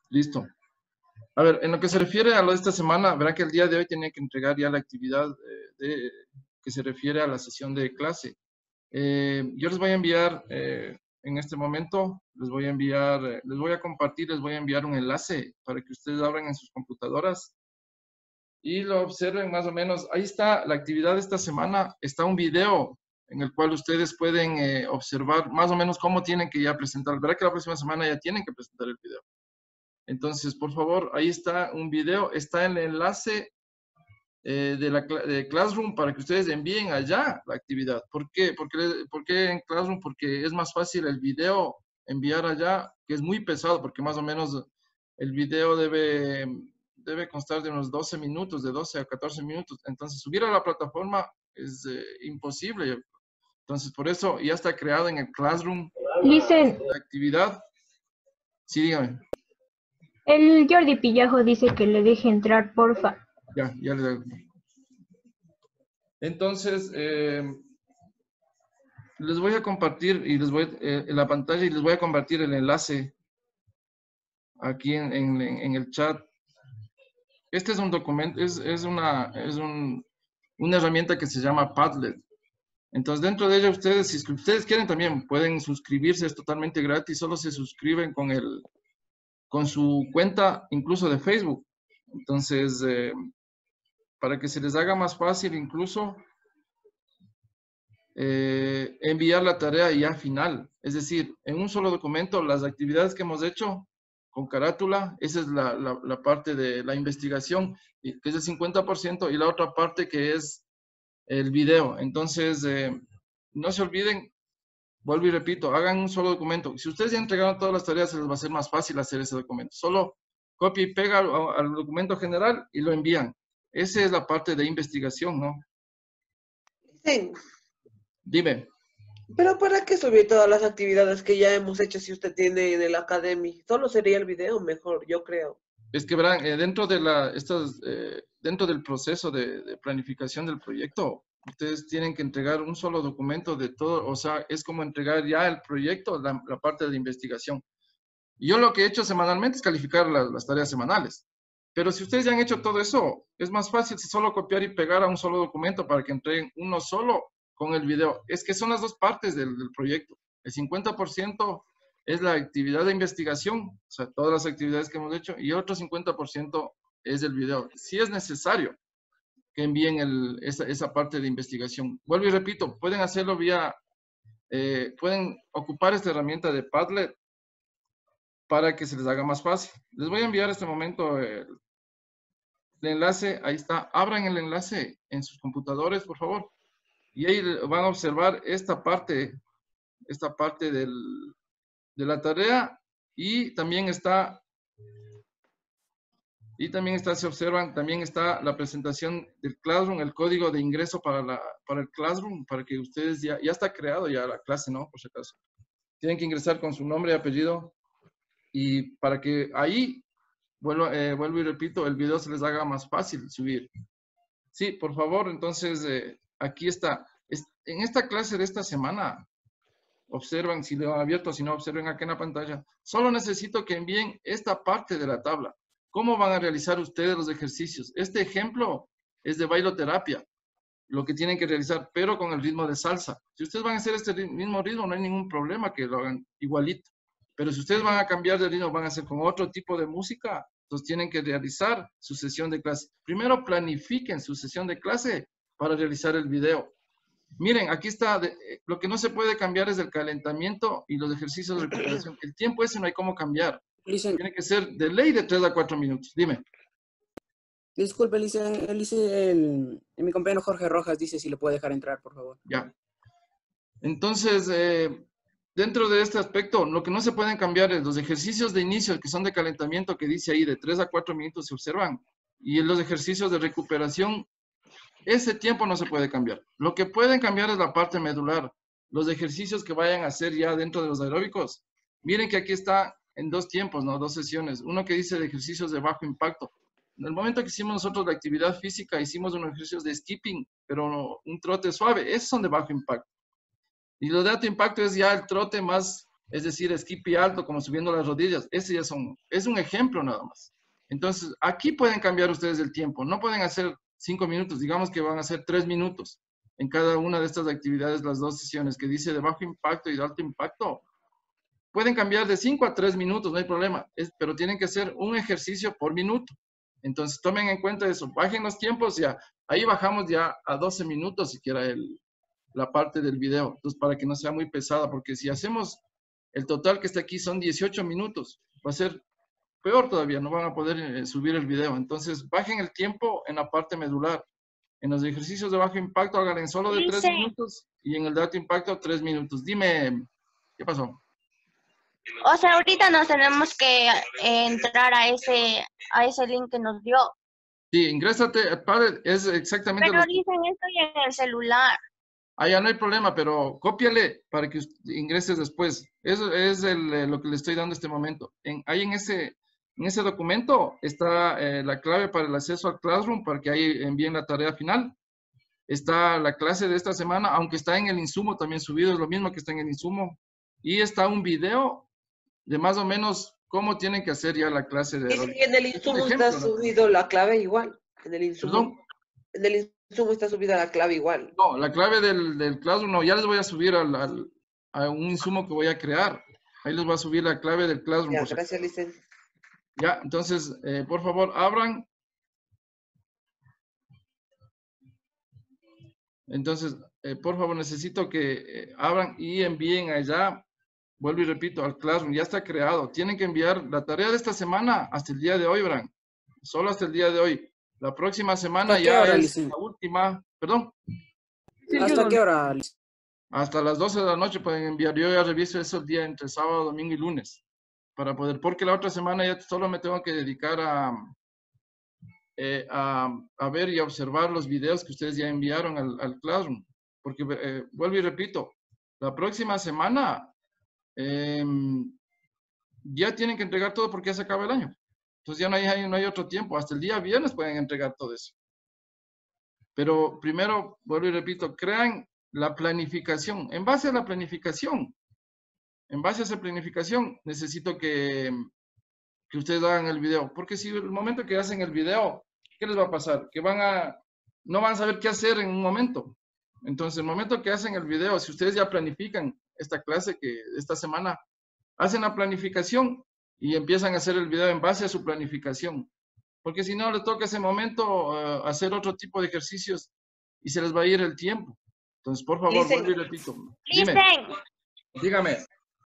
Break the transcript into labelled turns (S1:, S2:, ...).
S1: Listo. A ver, en lo que se refiere a lo de esta semana, verán que el día de hoy tenía que entregar ya la actividad que se refiere a la sesión de clase. Yo les voy a enviar, en este momento, les voy a enviar, les voy a compartir, les voy a enviar un enlace para que ustedes abran en sus computadoras y lo observen más o menos. Ahí está la actividad de esta semana, está un video en el cual ustedes pueden observar más o menos cómo tienen que ya presentar. Verá que la próxima semana ya tienen que presentar el video. Entonces, por favor, ahí está un video, está en el enlace de Classroom para que ustedes envíen allá la actividad. ¿Por qué? ¿Por qué en Classroom? Porque es más fácil el video enviar allá, que es muy pesado, porque más o menos el video debe constar de unos 12 minutos, de 12 a 14 minutos. Entonces, subir a la plataforma es imposible. Entonces, por eso ya está creado en el Classroom
S2: Dicen,
S1: la actividad. Sí, dígame.
S2: el Jordi Pillajo dice que le deje entrar, porfa.
S1: Ya le doy. Entonces, les voy a compartir y les voy en la pantalla y les voy a compartir el enlace aquí en el chat. Este es un documento, una herramienta que se llama Padlet. Entonces, dentro de ella ustedes, si ustedes quieren también, pueden suscribirse, es totalmente gratis, solo se suscriben con su cuenta, incluso de Facebook. Entonces, para que se les haga más fácil, incluso enviar la tarea ya final. Es decir, en un solo documento, las actividades que hemos hecho con carátula, esa es la parte de la investigación, que es el 50%, y la otra parte que es el video. Entonces, no se olviden, vuelvo y repito, hagan un solo documento. Si ustedes ya entregaron todas las tareas, se les va a ser más fácil hacer ese documento. Solo copia y pega al documento general y lo envían. Esa es la parte de investigación, ¿no?
S3: Sí.
S1: Dime.
S3: Pero ¿para qué subir todas las actividades que ya hemos hecho si usted tiene en el Academy? Solo sería el video mejor, yo creo.
S1: Es que verán, dentro del proceso de planificación del proyecto, ustedes tienen que entregar un solo documento de todo, o sea, es como entregar ya el proyecto, la parte de investigación. Yo lo que he hecho semanalmente es calificar las tareas semanales. Pero si ustedes ya han hecho todo eso, es más fácil si solo copiar y pegar a un solo documento para que entreguen uno solo con el video. Es que son las dos partes del proyecto. El 50% es la actividad de investigación, o sea, todas las actividades que hemos hecho, y otro 50% es el video. Si es necesario que envíen esa parte de investigación. Vuelvo y repito, pueden hacerlo pueden ocupar esta herramienta de Padlet para que se les haga más fácil. Les voy a enviar este momento el enlace, ahí está. Abran el enlace en sus computadores, por favor. Y ahí van a observar esta parte de la tarea y también está, si observan, también está la presentación del Classroom, el código de ingreso para el Classroom, para que ustedes ya está creado ya la clase, ¿no? Por si acaso. Tienen que ingresar con su nombre y apellido y para que ahí, vuelvo y repito, el video se les haga más fácil subir. Sí, por favor, entonces, aquí está. En esta clase de esta semana, observan, si lo han abierto, si no, observen aquí en la pantalla. Solo necesito que envíen esta parte de la tabla. ¿Cómo van a realizar ustedes los ejercicios? Este ejemplo es de bailoterapia, lo que tienen que realizar, pero con el ritmo de salsa. Si ustedes van a hacer este mismo ritmo, no hay ningún problema que lo hagan igualito. Pero si ustedes van a cambiar de ritmo, van a hacer con otro tipo de música, entonces tienen que realizar su sesión de clase. Primero planifiquen su sesión de clase para realizar el video. Miren, aquí está, lo que no se puede cambiar es el calentamiento y los ejercicios de recuperación. El tiempo ese no hay cómo cambiar. Tiene que ser de ley de 3 a 4 minutos. Dime.
S4: Disculpe, mi compañero Jorge Rojas dice si le puede dejar entrar, por favor.
S1: Ya. Entonces, dentro de este aspecto, lo que no se pueden cambiar es los ejercicios de inicio, que son de calentamiento, que dice ahí de 3 a 4 minutos se observan, y los ejercicios de recuperación, ese tiempo no se puede cambiar. Lo que pueden cambiar es la parte medular, los ejercicios que vayan a hacer ya dentro de los aeróbicos. Miren que aquí está en 2 tiempos, ¿no? 2 sesiones. Uno que dice de ejercicios de bajo impacto. En el momento que hicimos nosotros la actividad física, hicimos unos ejercicios de skipping, pero un trote suave. Esos son de bajo impacto. Y lo de alto impacto es ya el trote más es decir, skippy alto, como subiendo las rodillas. Ese ya es un ejemplo nada más. Entonces, aquí pueden cambiar ustedes el tiempo. No pueden hacer 5 minutos, digamos que van a hacer 3 minutos en cada una de estas actividades, las 2 sesiones que dice de bajo impacto y de alto impacto. Pueden cambiar de 5 a 3 minutos, no hay problema, pero tienen que hacer un ejercicio por minuto. Entonces, tomen en cuenta eso, bajen los tiempos, ya. Ahí bajamos ya a 12 minutos, siquiera la parte del video. Entonces, para que no sea muy pesada, porque si hacemos el total que está aquí son 18 minutos, va a ser peor todavía, no van a poder subir el video. Entonces, bajen el tiempo en la parte medular. En los ejercicios de bajo impacto, hagan en solo de 3 minutos y en el de alto impacto 3 minutos. Dime, ¿qué pasó?
S5: O sea, ahorita nos tenemos que entrar a ese link que nos dio.
S1: Sí, ingrésate, padre, es exactamente
S5: Pero
S1: lo que...
S5: dicen estoy en el celular.
S1: Ah, ya no hay problema, pero cópiale para que ingreses después. Eso es lo que le estoy dando en este momento. Ahí en ese documento está la clave para el acceso al Classroom, para que ahí envíen la tarea final. Está la clase de esta semana, aunque está en el insumo también subido, es lo mismo que está en el insumo. Y está un video de más o menos cómo tienen que hacer ya la clase de hoy.
S3: Y en el insumo está subido la clave igual. En el insumo.
S1: ¿Perdón?
S3: En el insumo está subida la clave igual.
S1: No, la clave del Classroom, no, ya les voy a subir a un insumo que voy a crear. Ahí les voy a subir la clave del Classroom.
S3: Ya, gracias, Licen.
S1: Ya, entonces, por favor, abran. Entonces, por favor, necesito que abran y envíen allá. Vuelvo y repito, al Classroom. Ya está creado. Tienen que enviar la tarea de esta semana hasta el día de hoy, Bran. Solo hasta el día de hoy. La próxima semana ya es la última. ¿Perdón?
S4: ¿Hasta qué hora, Licen?
S1: Hasta las 12 de la noche pueden enviar. Yo ya reviso eso el día entre sábado, domingo y lunes. Para poder, porque la otra semana ya solo me tengo que dedicar a ver y a observar los videos que ustedes ya enviaron al Classroom. Porque, vuelvo y repito, la próxima semana ya tienen que entregar todo porque ya se acaba el año. Entonces ya no hay otro tiempo. Hasta el día viernes pueden entregar todo eso. Pero primero, vuelvo y repito, crean la planificación. En base a la planificación, necesito que ustedes hagan el video. Porque si el momento que hacen el video, ¿qué les va a pasar? Que no van a saber qué hacer en un momento. Entonces, el momento que hacen el video, si ustedes ya planifican esta clase que esta semana, hacen la planificación y empiezan a hacer el video en base a su planificación. Porque si no, les toca ese momento hacer otro tipo de ejercicios y se les va a ir el tiempo. Entonces, por favor, vuelvo y repito. Dime. Dígame.